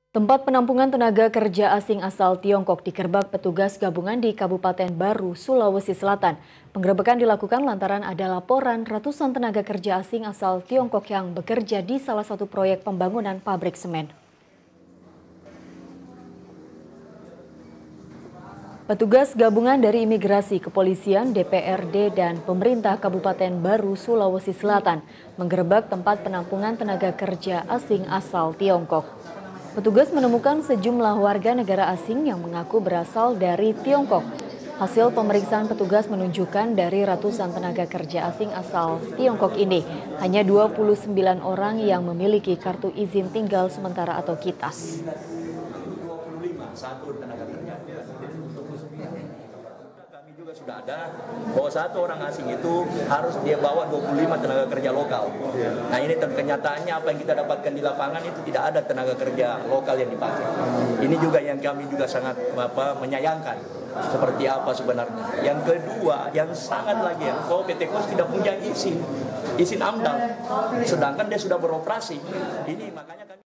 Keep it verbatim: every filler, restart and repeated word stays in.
Tempat penampungan tenaga kerja asing asal Tiongkok dikerbak petugas gabungan di Kabupaten Baru, Sulawesi Selatan. Penggerebekan dilakukan lantaran ada laporan ratusan tenaga kerja asing asal Tiongkok yang bekerja di salah satu proyek pembangunan pabrik semen. Petugas gabungan dari imigrasi, kepolisian, D P R D, dan pemerintah Kabupaten Baru, Sulawesi Selatan menggerebek tempat penampungan tenaga kerja asing asal Tiongkok. Petugas menemukan sejumlah warga negara asing yang mengaku berasal dari Tiongkok. Hasil pemeriksaan petugas menunjukkan dari ratusan tenaga kerja asing asal Tiongkok ini, hanya dua puluh sembilan orang yang memiliki kartu izin tinggal sementara atau KITAS. Kami juga sudah ada bahwa satu orang asing itu harus dia bawa dua puluh lima tenaga kerja lokal. Nah ini kenyataannya apa yang kita dapatkan di lapangan itu tidak ada tenaga kerja lokal yang dipakai. Ini juga yang kami juga sangat apa, menyayangkan seperti apa sebenarnya. Yang kedua yang sangat lagi ya, bahwa P T Kos tidak punya izin, izin AMDAL, sedangkan dia sudah beroperasi. Ini makanya kami